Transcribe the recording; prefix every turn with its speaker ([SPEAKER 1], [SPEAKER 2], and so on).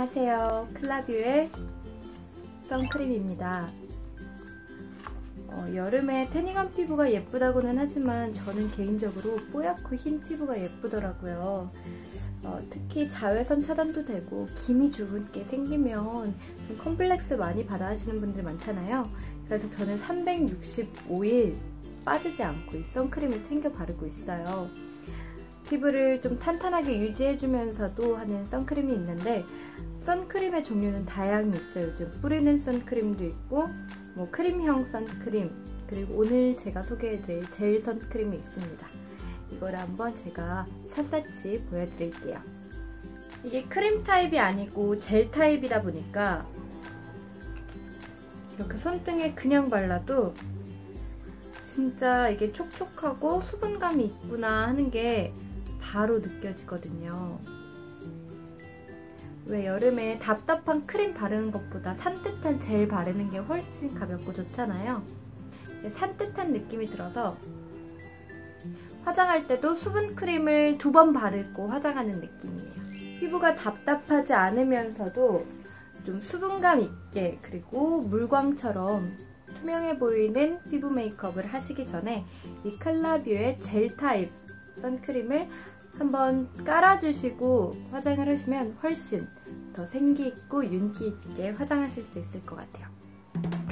[SPEAKER 1] 안녕하세요. 클라뷰의 선크림입니다. 여름에 태닝한 피부가 예쁘다고는 하지만 저는 개인적으로 뽀얗고 흰 피부가 예쁘더라고요. 특히 자외선 차단도 되고 기미 주근깨 생기면 좀 컴플렉스 많이 받아 하시는 분들 많잖아요. 그래서 저는 365일 빠지지 않고 이 선크림을 챙겨 바르고 있어요. 피부를 좀 탄탄하게 유지해주면서도 하는 선크림이 있는데, 선크림의 종류는 다양히 있죠. 요즘 뿌리는 선크림도 있고 뭐 크림형 선크림, 그리고 오늘 제가 소개해드릴 젤 선크림이 있습니다. 이거를 한번 제가 샅샅이 보여드릴게요. 이게 크림 타입이 아니고 젤 타입이다 보니까 이렇게 손등에 그냥 발라도 진짜 이게 촉촉하고 수분감이 있구나 하는 게 바로 느껴지거든요. 왜 여름에 답답한 크림 바르는 것보다 산뜻한 젤 바르는 게 훨씬 가볍고 좋잖아요. 산뜻한 느낌이 들어서 화장할 때도 수분 크림을 2번 바르고 화장하는 느낌이에요. 피부가 답답하지 않으면서도 좀 수분감 있게, 그리고 물광처럼 투명해 보이는 피부 메이크업을 하시기 전에 이 클라뷰의 젤 타입 선크림을 한번 깔아주시고 화장을 하시면 훨씬 더 생기 있고 윤기 있게 화장하실 수 있을 것 같아요.